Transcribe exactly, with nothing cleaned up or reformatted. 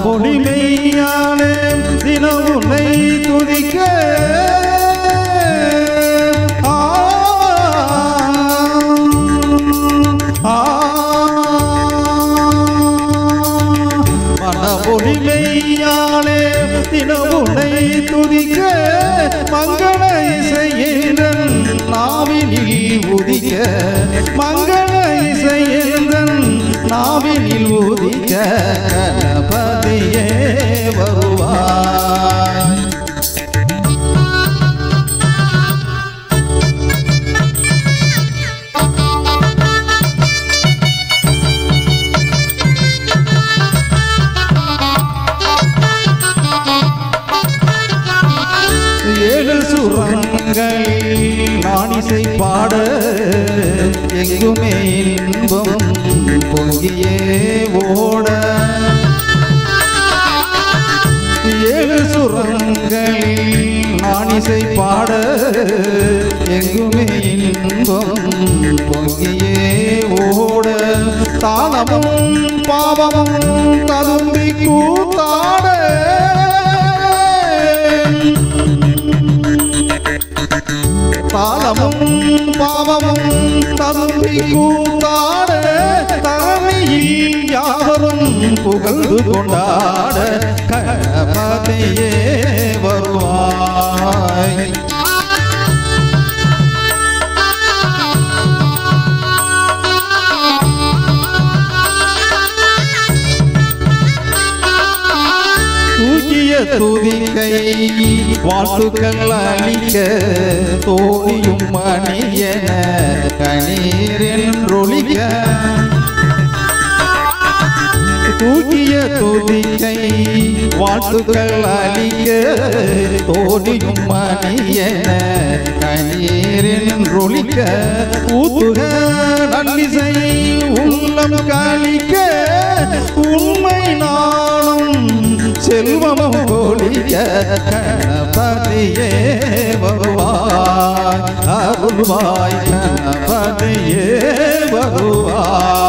மனமொழி மெய்யாலே தினம் உன்னை துதிக்க மனமொழி மெய்யாலே தினம் உன்னை துதிக்க மங்கள இசையேந்தன் நாவினில் உதிக்க மங்கள இசையேந்தன் நாவினில் உதிக்க கணபதியே வருவாய். ஏழு சுரங்களில் நானிசை பாட எங்குமே இன்பம் பொங்கியே ஓட ஏழு சுரங்களில் நானிசை பாட எங்குமே இன்பம் பொங்கியே ஓட தாளமும் பாவமும் ததும்பி கூத்தாட தாளமும் பாவமும் ததும்பி கூத்தாட தலைமையில் யாவரும் புகழ்ந்து கொண்டாட கணபதியே வருவாய். தூக்கிய துதிக்கை வாழ்த்துக்கள் அளிக்க தோழியும் மணியன கணீரென்றொழிக்க தூக்கிய துதிக்கை வாழ்த்துக்கள் அளிக்க தோழியும் மணியன கணீரென்றொழிக்க ஊத்துக நல்லிசை உள்ளம் கழிக்க உண்மை நானும் செல்வமும் கோலிக்க கணபதியே வருவாய் அருள்வாய் கணபதியே வருவாய்.